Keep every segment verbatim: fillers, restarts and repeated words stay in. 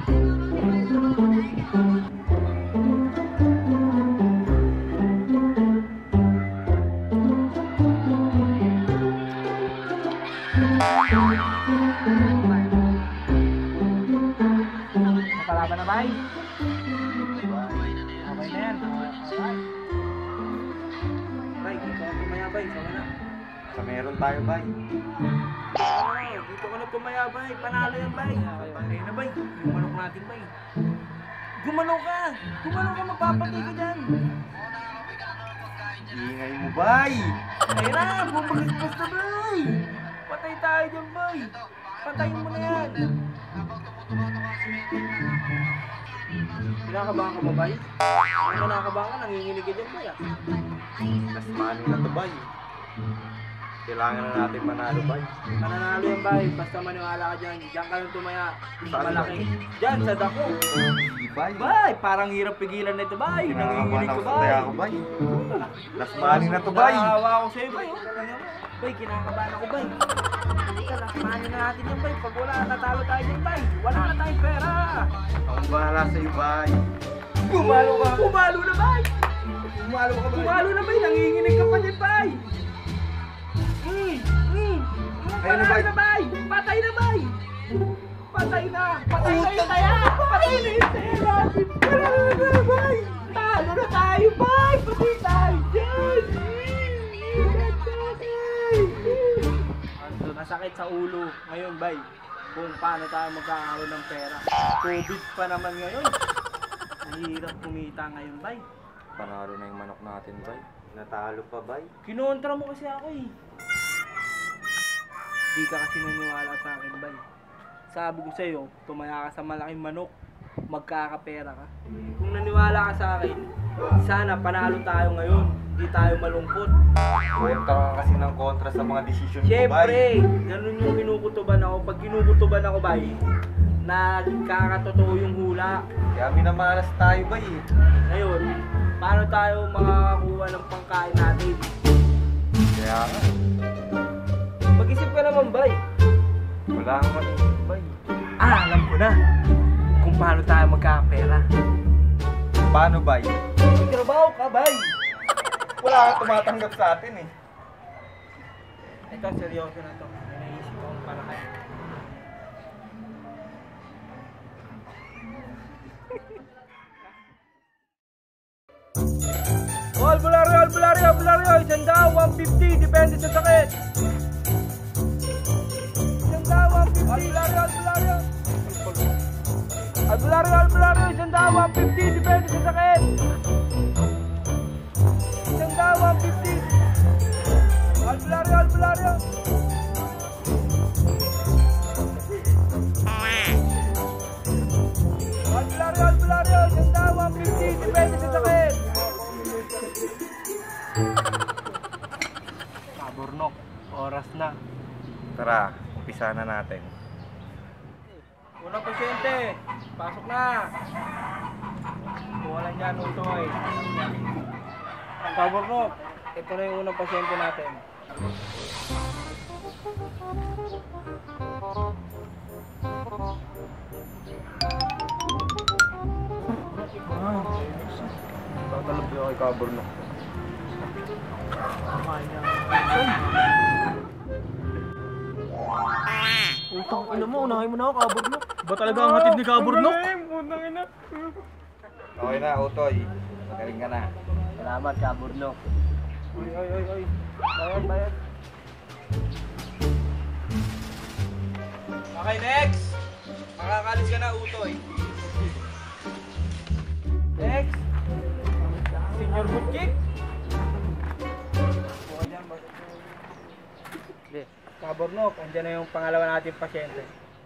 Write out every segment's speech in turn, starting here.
Nakalaban na, bay? Okay na yan. Bay, dito ka tumaya, bay. Sama na. Sa meron tayo, bay. Ay, dito ka na tumaya, bay. Panalo yan, bay. Ayun na, bay. Gumanok natin, bay. Gumanok ka! Gumanok ka, magpapatay ka dyan. Ingay mo, bay. Ayun na, bumagagpas na, bay. Patay tayo dyan, bay. Patayin mo na yan. Kinakabahan ka ba, bay? Ang kinakabahan ka, nanginginig ka dyan, bay, ah. Last money na to, bay. Kailangan na natin manalo, bay. Mananalo yan, bay. Basta maniwala ka dyan. Diyan ka lang tumaya. Saan, Malaki. bay? Dyan, sa dako. Hindi, bay. Bay, parang hirap pigilan na ito, bay. Nanginginig ka, bay. Ako, bay. Last money na to, bay. Nakahawa ako sa'yo, bay. Bay, kinakabahan ako, bay. Halika, last money na natin yan, bay. Pag wala, natalo tayo dyan, bay. Wala na tayong pera. Ang bahala sa'yo, bay. Gumalo ka. Gumalo na, bay. Gumalo ka, bay. Gumalo na, bay. Nanginginig ka pa dyan, bay. Hmm, hmm. Ayun na, bay. Patay na, bay. Patay na, bay. Patay na. Patay na yung taya. Patay na yung taya natin. Wala na, bay. Talo na tayo, bay. Patay tayo dyan. Masakit sa ulo ngayon, bay. Kung paano tayo magkakaroon ng pera. COVID pa naman ngayon. Mahirap kumita ngayon, bay. Panalo na yung manok natin, bay. Natalo pa, bay. Kinontra mo kasi ako, eh. Di ka kasi naniwala sa akin, bay. Sabi ko sa'yo, tumaya ka sa malaking manok, magkakapera ka. Kung naniwala ka sa akin, sana panalo tayo ngayon. Di tayo malungkot. Kontra ka kasi ng kontra sa mga desisyon ko, bay. Siyempre, ganun yung kinukutuban ako. Pag kinukutuban ako, bay, nagkakatotoo yung hula. Kaya minamalas tayo, bay. Ngayon, paano tayo makakakuha ng pangkain natin? Kaya nga. Mag-isip ka naman, bay. Wala akong mag-isip, bay. Ah, alam ko na. Kung paano tayo magkakapera. Paano, bay? Magtrabaho ka, bay. Wala kang tumatanggap sa atin, eh. Ito, seryoso na to. May naisip akong paraan. Albularyo, albularyo, albularyo. Isang daw, one fifty. Depende sa sakit. Isang daw, one fifty. Albularyo, albularyo. Albularyo, albularyo. Isang daw, one fifty. Depende sa sakit. Isang daw, one fifty. Albularyo, albularyo. Albularyo, albularyo. Isang daw, one fifty. Depende sa sakit. Kaburnok, oras na. Tara, umpisa na natin. Unang pasyente, pasok na. Kuwalan dyan, utoy. Kaburnok, ito na yung unang pasyente natin. Ah, tatalab yung kay Kaburnok. Utang ina mo, unahin mo na ako, Kaburnok. Ba talaga ang hatid ni Kaburnok? Utang ina. Okay na, Utoy. Magaling ka na. Salamat, Kaburnok. Uy, uy, uy, uy. Bayad, bayad. Okay, next. Makakalis ka na, Utoy. Next. Senior Butchik. Buka dyan, ba? Hindi. Kaburnok, andyan na yung pangalawa natin pasyente.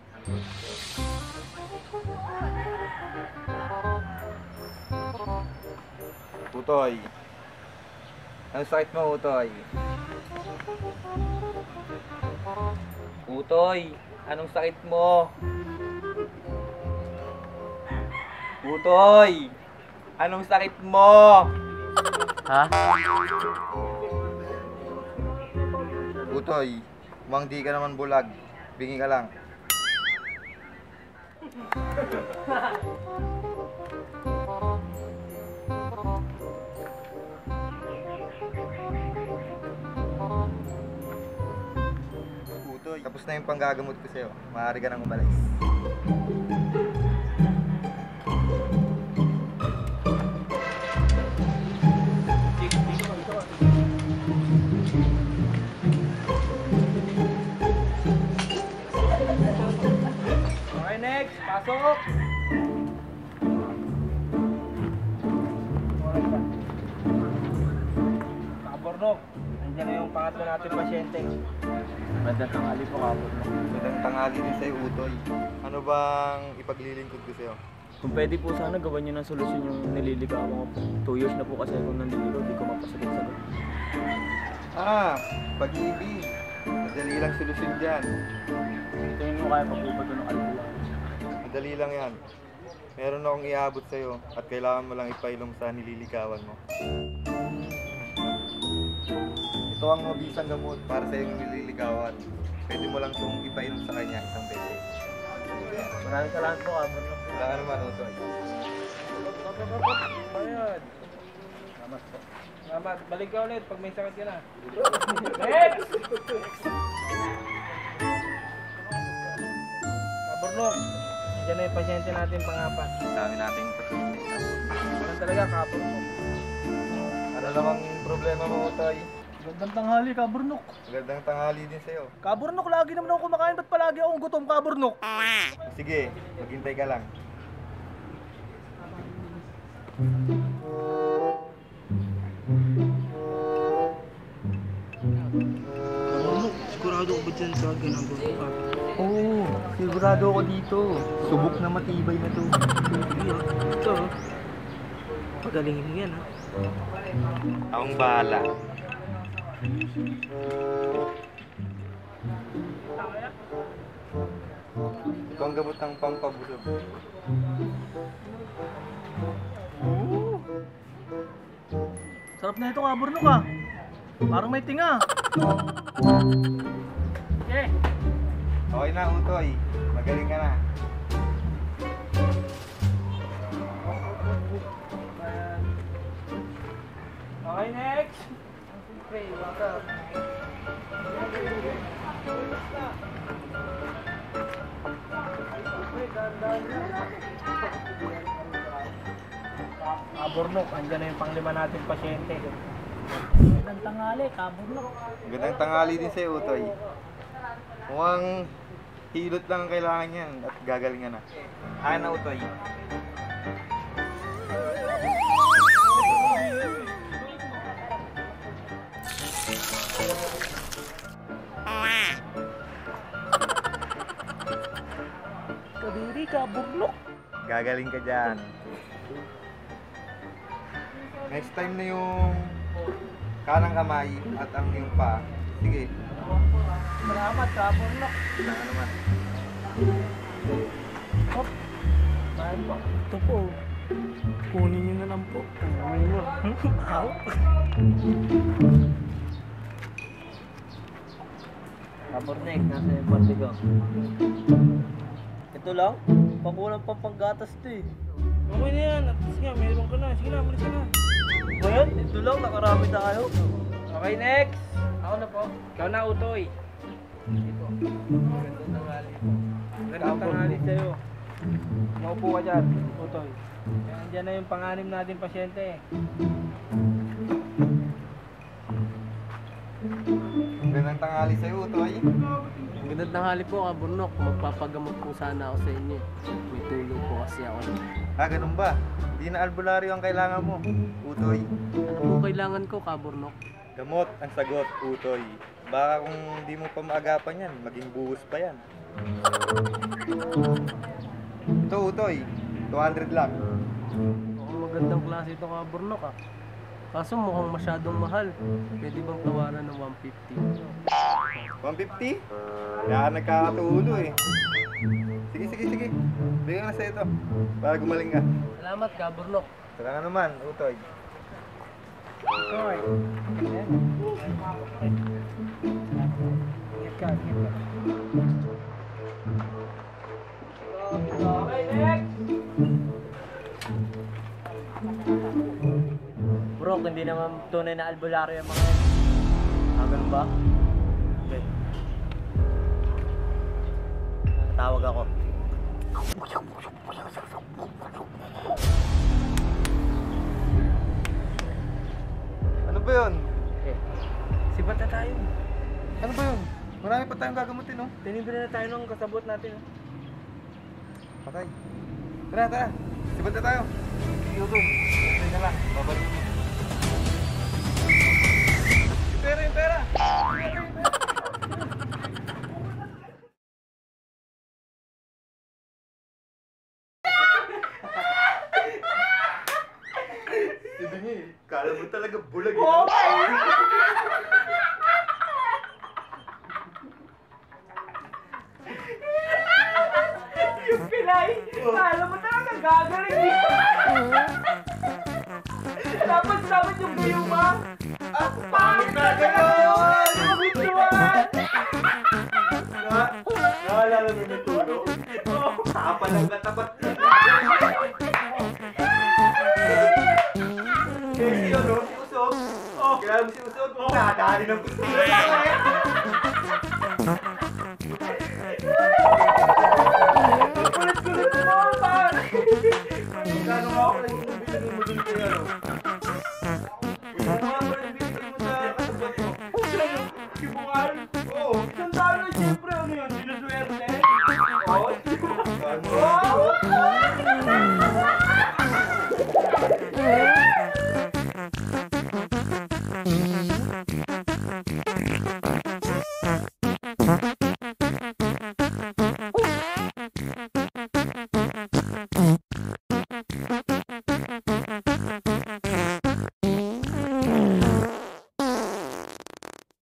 Utoy. Ang sakit mo, Utoy? Utoy, anong sakit mo? Utoy, anong sakit mo? Ha? Utoy, mukhang di ka naman bulag. Bingi ka lang. Utoy, tapos na yung panggagamot ko sa'yo. Maaari ka nang umalis. Okay, next. Pasok. Kabornok. Nandiyan na yung pangatlo natin pasyente. Magandang tanghali po, Kabornok. Magandang tanghali din sa'yo, Utoy. Ano bang ipaglilingkod ko sa'yo? Kung pwede po sana gawan nyo ng solusyon yung nililigawan ko po. Two years na po kasi kung nandiligaw, di ko mapasagot-sagot. Ah, pag-ibig. Madali lang solusyon dyan. Tingin mo kaya magbubato ng albulan. Madali lang yan. Meron akong iabot sa'yo at kailangan mo lang ipailom sa nililigawan mo. Ito ang mabisang gamot para sa iyong nililigawan. Pwede mo lang itong ipainom sa kanya isang beses. Maraming salamat po, Kabornok. Wala ka naman, Utoy. Ayan. Salamat po. Salamat. Balik ka ulit pag may sakit ka na. Next! Kabornok. Nandiyan na yung pasyente natin pangapat. Dami nating pasyente. Ano talaga, Kabornok? Ano namang problema mo, Utoy? Magandang tanghali, Kabornok. Magandang tanghali din sa'yo. Kabornok, lagi naman ako kumakain. Ba't palagi akong gutom, Kabornok? Sige, maghintay ka lang. Kabornok, sigurado ko ba dyan sa ginagawa ko? Oo, sigurado ako dito. Subok na matibay na to. Ito, pagalingin mo yan, ha? Akong bahala. Ito ang gamot ng pampabusog. Sarap na ito, Kabornok, ah. Parang may tinga. Okay. Okay na, Utoy. Magaling ka na. Okay, next! Okay, welcome. Kabornok, andyan na yung panglima natin pasyente. Magandang tanghali, Kabornok. Magandang tanghali din sa'yo, Utoy. Mukhang hilot lang ang kailangan yan at gagalingan na. Ayan na, Utoy. Kadiri, Kabornok. Gagaling ka dyan. Next time na yung kanang kamay at ang iyong pa. Sige, Salamat, Kabornok. wala ka naman. Mahal po. Ito po. Kunin nyo na lang po. Kunin nyo. Aw. Kabornek, nasa yung pandigang. Ito lang? Pakulang pang panggatas to eh. Okay na yan, at least nga, meron ka na. Sige na, malis ka na. Ngayon, ito lang, nakarami tayo. Okay, next! Ako na po. Ikaw na, Utoy. Ito. Magandang tanghali po. Magandang tanghali sa'yo. Maupo ka dyan, Utoy. Yan, dyan na yung panganim natin pasyente. Magandang tanghali sa'yo, Utoy. Magandang tanghali po, Kabornok. Magpapagamot po sana ako sa inyo. May tulong po kasi ako. Ah, ganun ba? Hindi na albularyo ang kailangan mo, Utoy. Ano po kailangan ko, Kabornok? Gamot ang sagot, Utoy. Baka kung hindi mo pa maagapan yan, maging buhos pa yan. Ito, Utoy. two hundred lang. Mukhang magandang klase ito, Kabornok, ah. Kaso mukhang masyadong mahal. Pwede bang tawaran ng one fifty? one fifty? Kaya ka nagkakatulo eh. Sige, sige, sige. Bigyan na sa'yo ito. Para gumaling ka. Salamat, Kabornok. Saka nga naman, Utoy. Utoy. Ayan. Ingat ka, ingat ka. Bro, hindi naman tunay na albularyo yung mga yan. Ah, ganun ba? Okay. Tawag ako. Ano ba yun? Okay. Sibat na tayo. Ano ba yun? Marami pa tayong gagamutin, no? Tinibili na tayo ng kasabot natin. Oh. Patay. Tara, tara. Sibad na tayo. Yugo. Teka lang. Babalik mo. Yung pera, yung pera! Sabi niya eh, kala mo talaga bulag eh. Oh! Yung Pinay! Alam mo talaga gagaling dito! Dapat dapat yung gayo ba? Ah, pangit na gano'n! Magustuhan! Naalala mo may tulog? Kapal lang natapat. Eh, si ano? Si Usog? Oh, kaya mo si Usog? Nakadali ng gusto mo sa akin. Kulit-kulit mo naman, pare! Magkano nga ako lang yung nabili mo dun kay ano? Ito nga ba yung bibili mo sa kasabot mo? Kibungal! Oo. Isang talo, siyempre, ano yun? Sinuswerte? Oo. Oh! Thank you.